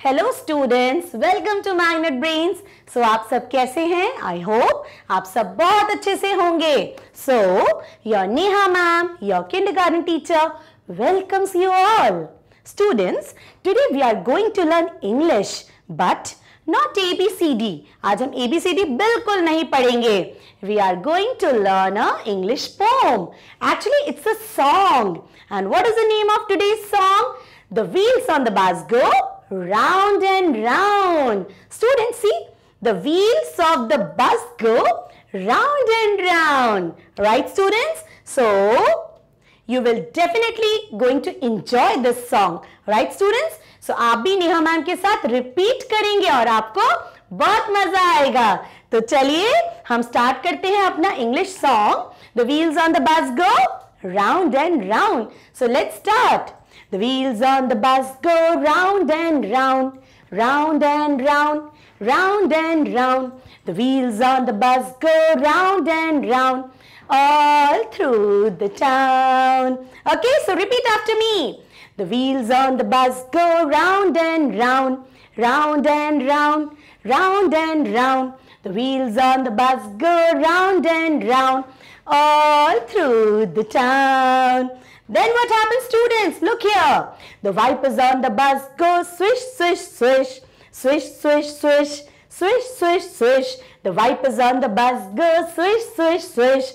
Hello students, welcome to Magnet Brains. So आप सब कैसे हैं? आई होप आप सब बहुत अच्छे से होंगे। So your Neha ma'am, your kindergarten teacher, welcomes you all. Students, today we are going to learn English but not ABCD। आज हम ABCD बिल्कुल नहीं पढ़ेंगे। We are going to learn a English poem. Actually, it's a song. And what is the name of today's song? The wheels on the bus go round and round. Students, see, the wheels of the bus go round and round. Right, students? So, you will definitely going to enjoy this song. Right, students? So, आप भी Neha ma'am के साथ repeat करेंगे और आपको बहुत मजा आएगा। तो चलिए हम स्टार्ट करते हैं अपना English song. The wheels on the bus go round and round. So let's start. The wheels on the bus go round and round, round and round, round and round. The wheels on the bus go round and round, all through the town. Okay, so repeat after me. The wheels on the bus go round and round, round and round, round and round. The wheels on the bus go round and round, all through the town. Then what happens, students? Look here. The wipers on the bus go swish, swish, swish, swish, swish, swish, swish, swish, swish. The wipers on the bus go swish, swish, swish,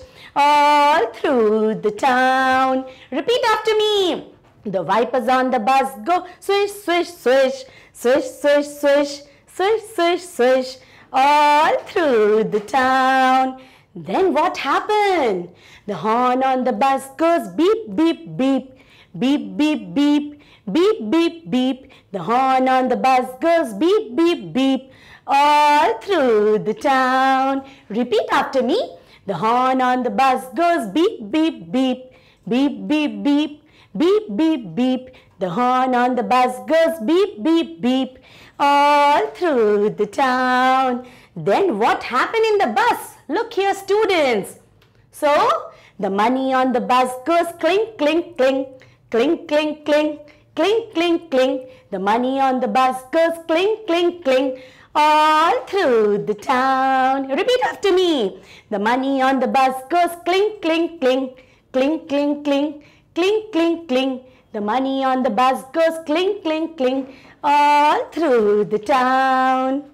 all through the town. Repeat after me. The wipers on the bus go swish, swish, swish, swish, swish, swish, swish, swish, swish, all through the town. Then what happened? The horn on the bus goes beep, beep, beep, beep, beep, beep, beep, beep, beep. The horn on the bus goes beep, beep, beep, all through the town. Repeat after me. The horn on the bus goes beep, beep, beep, beep, beep, beep, beep, beep, beep. The horn on the bus goes beep, beep, beep, all through the town. Then what happened in the bus? Look here, students. So, the money on the bus goes clink, clink, clink, clink, clink, clink, clink, clink, clink. The money on the bus goes clink, clink, clink, all through the town. Repeat after me. The money on the bus goes clink, clink, clink, clink, clink, clink, clink, clink, clink. The money on the bus goes clink, clink, clink, all through the town.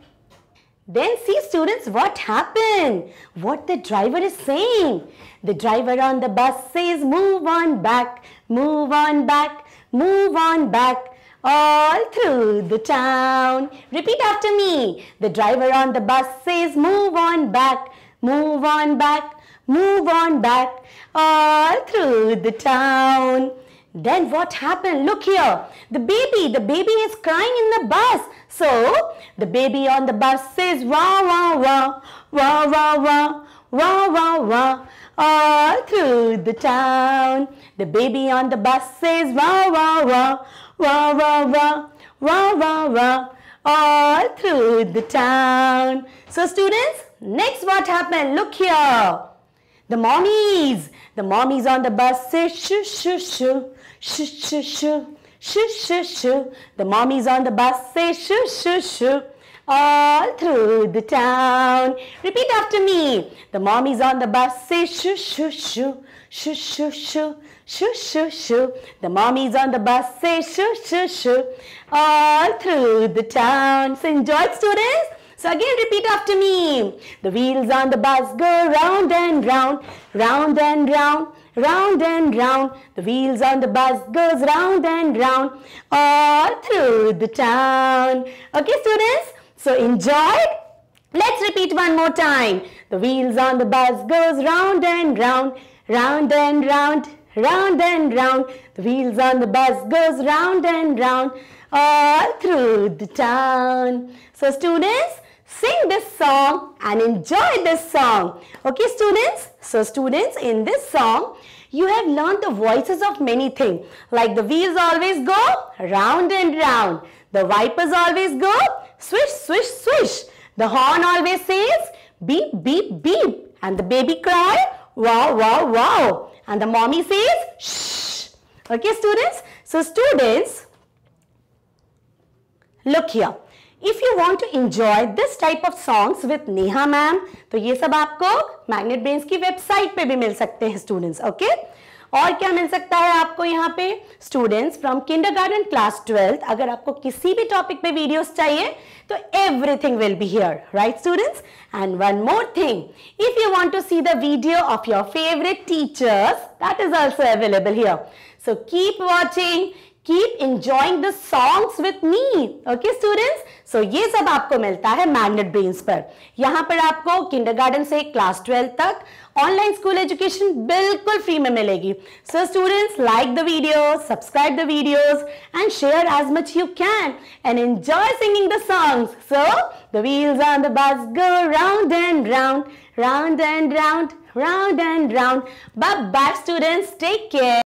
Then see, students, what happened? What the driver is saying. The driver on the bus says, move on back, move on back, move on back, all through the town. Repeat after me. The driver on the bus says, move on back, move on back, move on back, all through the town. Then what happened? Look here. The baby is crying in the bus. So, the baby on the bus says, wah, wah, wah, wah, wah, wah, wah, wah, wah, all through the town. The baby on the bus says, wah, wah, wah, wah, wah, wah, wah, wah, wah, all through the town. So, students, next what happened? Look here. The mommies on the bus say, shoo, shoo, shoo, shoo, shoo, shoo, shoo, shoo, shoo. The mommies on the bus say, shoo, shoo, shoo, all through the town. Repeat after me. The mommies on the bus say, shoo, shoo, shoo, shoo, shoo, shoo, shoo, shoo, shoo. The mommies on the bus say, shoo, shoo, shoo, all through the town. So enjoy it, students. So again repeat after me. The wheels on the bus go round and round, round and round, round and round. The wheels on the bus goes round and round, all through the town. Okay, students? So enjoy it. Let's repeat one more time. The wheels on the bus goes round and round, round and round, round and round. The wheels on the bus goes round and round, all through the town. So students, sing this song and enjoy this song. Okay, students? So students, in this song, you have learned the voices of many things. Like the wheels always go round and round. The wipers always go swish, swish, swish. The horn always says beep, beep, beep. And the baby cry, wow, wow, wow. And the mommy says shh. Okay, students? So students, Look here. If you want to enjoy this type of songs with Neha ma'am, तो ये सब आपको Magnet Brains की website पे भी मिल सकते हैं students, okay? और क्या मिल सकता है आपको यहाँ पे? Students from kindergarten class 12th, अगर आपको किसी भी टॉपिक पे वीडियोस चाहिए तो everything will be here, right students? And one more thing, if you want to see the video of your favourite teachers, that is also available here. So keep watching, keep enjoying the songs with me, okay students? So ये सब आपको मिलता है Magnet Brains पर. यहाँ पर आपको kindergarten से क्लास 12 तक ऑनलाइन स्कूल एजुकेशन बिल्कुल फ्री में मिलेगी. So students, like the videos, subscribe the videos and share as much you can and enjoy singing the songs. So the wheels on the bus go round and round, round and round, round and round. Bye bye students, take care.